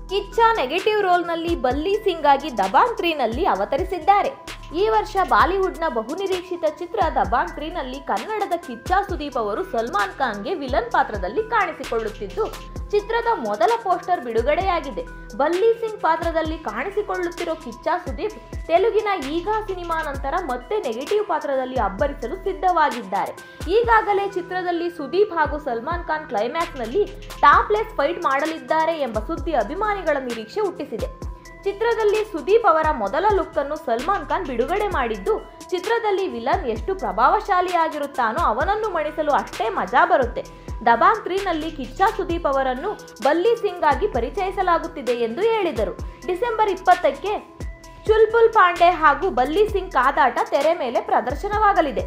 Kichcha negative ರೋಲ್ನಲ್ಲಿ ಬಲ್ಲಿ ಸಿಂಗ್ ಆಗಿ ದಬಾಂಗ್ 3ನಲ್ಲಿ ಅವತರಿಸಿದ್ದಾರೆ. ಈ ವರ್ಷ ಬಾಲಿವುಡ್ನ ಬಹುನಿರೀಕ್ಷಿತ ಚಿತ್ರ ದಬಾಂಗ್ 3ನಲ್ಲಿ ಕನ್ನಡದ ಕಿಚ್ಚ ಸುದೀಪ್ ಅವರು ಸಲ್ಮಾನ್ ಖಾನ್ಗೆ ವಿಲನ್ ಪಾತ್ರದಲ್ಲಿ ಕಾಣಿಸಿಕೊಳ್ಳುತ್ತಿದ್ದು, ಚಿತ್ರದ ಮೊದಲ ಪೋಸ್ಟರ್ ಬಿಡುಗಡೆಯಾಗಿದೆ. ಬಲ್ಲಿ ಸಿಂಗ್ ಪಾತ್ರದಲ್ಲಿ ಕಾಣಿಸಿಕೊಳ್ಳುತ್ತಿರೋ ಕಿಚ್ಚ ಸುದೀಪ್ ತೆಲುಗಿನ ಈಗ ಸಿನಿಮಾ ನಂತರ ಮತ್ತೆ ನೆಗೆಟಿವ್ ಪಾತ್ರದಲ್ಲಿ ಅಬ್ಬರಿಸಲು ಸಿದ್ಧವಾಗಿದ್ದಾರೆ. ಈಗಾಗಲೇ ಚಿತ್ರದಲ್ಲಿ ಸುದೀಪ್ ಹಾಗೂ ಸಲ್ಮಾನ್ ಖಾನ್ ಕ್ಲೈಮ್ಯಾಕ್ಸ್ನಲ್ಲಿ ಟಾಪ್ಲೆಸ್ ಫೈಟ್ ಮಾಡಲಿದ್ದಾರೆ ಎಂಬ ಸುದ್ದಿ ಅಭಿಮಾನಿಗಳ ನಿರೀಕ್ಷೆ ಹುಟ್ಟಿಸಿದೆ. ಚಿತ್ರದಲ್ಲಿ ಸುದೀಪ್ ಅವರ ಮೊದಲ ಲುಕ್ ಅನ್ನು ಸಲ್ಮಾನ್ ಖಾನ್ ಬಿಡುಗಡೆ ಮಾಡಿದ್ದು, ಚಿತ್ರದಲ್ಲಿ ವಿಲನ್ ಎಷ್ಟು ಪ್ರಭಾವಶಾಲಿಯಾಗಿರುತ್ತಾನೋ ಅವನನ್ನು ಮಣಿಸಲು ಅಷ್ಟೇ ಮಜಾ ಬರುತ್ತೆ. ದಬಾಂಗ್ 3ನಲ್ಲಿ ಕಿಚ್ಚ ಸುದೀಪ್ ಅವರನ್ನು ಬಲ್ಲಿ ಸಿಂಗ್ ಆಗಿ ಪರಿಚಯಿಸಲಾಗುತ್ತಿದೆ ಎಂದು ಹೇಳಿದರು. ಡಿಸೆಂಬರ್ 20ಕ್ಕೆ ಚುಲ್ಬುಲ್ ಪಾಂಡೆ ಹಾಗೂ ಬಲ್ಲಿ ಸಿಂಗ್ ಕಾದಾಟ ತೆರೆ ಮೇಲೆ ಪ್ರದರ್ಶನವಾಗಲಿದೆ.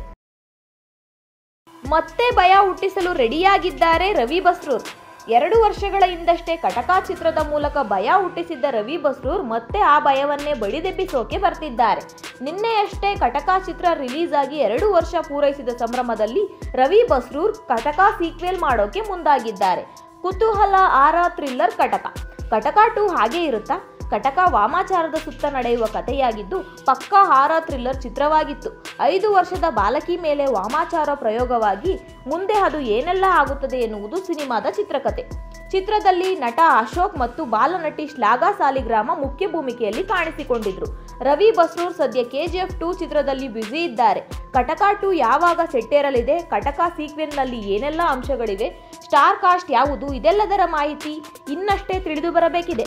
ಮತ್ತೆ ಭಯ ಹುಟ್ಟಿಸಲು ರೆಡಿಯಾಗಿದ್ದಾರೆ ರವಿ ಬಸ್ರೂರ್. 2 ವರ್ಷಗಳ ಹಿಂದಷ್ಟೇ ಕಟಕ ಚಿತ್ರದ ಮೂಲಕ ಭಯ ಹುಟ್ಟಿಸಿದ್ದ ರವಿ ಬಸ್ರೂರ್ ಮತ್ತೆ ಆ ಭಯವನ್ನೇ ಬಡಿದೆಬ್ಬಿಸೋಕೆ ಬರ್ತಿದ್ದಾರೆ. ನಿನ್ನೆಯಷ್ಟೇ ಕಟಕ ಚಿತ್ರ ರಿಲೀಸ್ ಆಗಿ 2 ವರ್ಷ ಪೂರೈಸಿದ ಸಂಭ್ರಮದಲ್ಲಿ ರವಿ ಬಸ್ರೂರ್ ಕಟಕ ಸೀಕ್ವೆಲ್ ಮಾಡೋಕೆ ಮುಂದಾಗಿದ್ದಾರೆ. ಕುತೂಹಲ ಹಾರರ್ ಥ್ರಿಲ್ಲರ್ ಕಟಕ 2 ಹಾಗೆ ಇರುತ್ತಾ? ಕಟಕ ವಾಮಾಚಾರದ ಸುತ್ತ ನಡೆಯುವ ಕಥೆಯಾಗಿದ್ದು ಪಕ್ಕಾ ಹಾರರ್ ಥ್ರಿಲ್ಲರ್ ಚಿತ್ರವಾಗಿತ್ತು. 5 ವರ್ಷದ ಬಾಲಕಿ ಮೇಲೆ ವಾಮಾಚಾರ ಪ್ರಯೋಗವಾಗಿ ಮುಂದೆ ಅದು ಏನೆಲ್ಲ ಆಗುತ್ತದೆ ಎನ್ನುವುದು ಸಿನಿಮಾದ ಚಿತ್ರಕಥೆ. ಚಿತ್ರದಲ್ಲಿ ನಟ ಅಶೋಕ್ ಮತ್ತು ಬಾಲನಟಿ ಶ್ಲಾಘಾ ಸಾಲಿಗ್ರಾಮ ಮುಖ್ಯ ಭೂಮಿಕೆಯಲ್ಲಿ ಕಾಣಿಸಿಕೊಂಡಿದ್ರು. ರವಿ ಬಸ್ರೂರ್ ಸದ್ಯ KGF 2 ಚಿತ್ರದಲ್ಲಿ ಬ್ಯುಸಿ ಇದ್ದಾರೆ. ಕಟಕ 2 ಯಾವಾಗ ಸೆಟ್ಟೇರಲಿದೆ, ಕಟಕ ಸೀಕ್ವೆಲ್ನಲ್ಲಿ ಏನೆಲ್ಲ ಅಂಶಗಳಿವೆ, ಸ್ಟಾರ್ ಕಾಸ್ಟ್ ಯಾವುದು, ಇದೆಲ್ಲದರ ಮಾಹಿತಿ ಇನ್ನಷ್ಟೇ ತಿಳಿದು ಬರಬೇಕಿದೆ.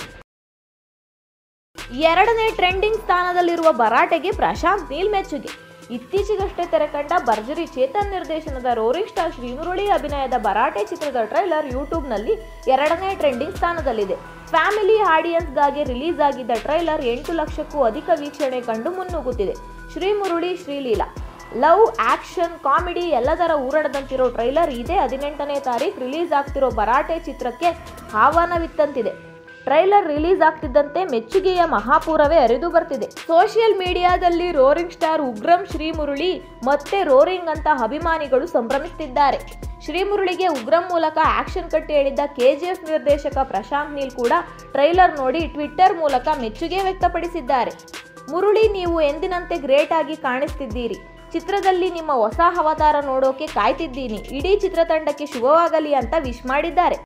2ನೇ ಟ್ರೆಂಡಿಂಗ್ ಸ್ಥಾನದಲ್ಲಿರುವ ಭರಾಟೆಗೆ ಪ್ರಶಾಂತ್ ನೀಲ್ ಮೆಚ್ಚುಗೆ. ಇತ್ತೀಚೆಗಷ್ಟೇ ತೆರೆಕಂಡ ಭರ್ಜರಿ ಚೇತನ್ ನಿರ್ದೇಶನದ ರೋರಿಂಗ್ ಸ್ಟಾರ್ ಶ್ರೀಮುರಳಿ ಅಭಿನಯದ ಭರಾಟೆ ಚಿತ್ರದ ಟ್ರೈಲರ್ ಯೂಟ್ಯೂಬ್ನಲ್ಲಿ 2ನೇ ಟ್ರೆಂಡಿಂಗ್ ಸ್ಥಾನದಲ್ಲಿದೆ. ಫ್ಯಾಮಿಲಿ ಆಡಿಯನ್ಸ್ಗಾಗಿ ರಿಲೀಸ್ ಆಗಿದ್ದ ಟ್ರೈಲರ್ 8 ಲಕ್ಷಕ್ಕೂ ಅಧಿಕ ವೀಕ್ಷಣೆ ಕಂಡು ಮುನ್ನುಗ್ಗುತ್ತಿದೆ. Srimurali Sreeleela love, action, comedy ಎಲ್ಲದರ ಊರಡದಂತಿರೋ ಟ್ರೈಲರ್ ಇದೇ 18ನೇ ತಾರೀಕು ರಿಲೀಸ್ ಆಗ್ತಿರೋ ಭರಾಟೆ ಚಿತ್ರಕ್ಕೆ ಆಹ್ವಾನವಿತ್ತಂತಿದೆ. ಟ್ರೈಲರ್ ರಿಲೀಸ್ ಆಗ್ತಿದ್ದಂತೆ ಮೆಚ್ಚುಗೆಯ ಮಹಾಪೂರವೇ ಹರಿದು ಬರ್ತಿದೆ. ಸೋಷಿಯಲ್ ಮೀಡಿಯಾದಲ್ಲಿ ರೋರಿಂಗ್ ಸ್ಟಾರ್ ಉಗ್ರಂ ಶ್ರೀಮುರಳಿ ಮತ್ತೆ ರೋರಿಂಗ್ ಅಂತ ಅಭಿಮಾನಿಗಳು ಸಂಭ್ರಮಿಸುತ್ತಿದ್ದಾರೆ. ಶ್ರೀಮುರಳಿಗೆ ಉಗ್ರಂ ಮೂಲಕ ಆಕ್ಷನ್ ಕಟ್ ಹೇಳಿದ್ದ KGF ನಿರ್ದೇಶಕ ಪ್ರಶಾಂತ್ ನೀಲ್ ಕೂಡ ಟ್ರೈಲರ್ ನೋಡಿ ಟ್ವಿಟ್ಟರ್ ಮೂಲಕ ಮೆಚ್ಚುಗೆ ವ್ಯಕ್ತಪಡಿಸಿದ್ದಾರೆ. ಮುರಳಿ, ನೀವು ಎಂದಿನಂತೆ ಗ್ರೇಟ್ ಆಗಿ ಕಾಣಿಸ್ತಿದ್ದೀರಿ. ಚಿತ್ರದಲ್ಲಿ ನಿಮ್ಮ ಹೊಸ ಅವತಾರ ನೋಡೋಕೆ ಕಾಯ್ತಿದ್ದೀನಿ. ಇಡೀ ಚಿತ್ರತಂಡಕ್ಕೆ ಶುಭವಾಗಲಿ ಅಂತ ವಿಶ್ ಮಾಡಿದ್ದಾರೆ.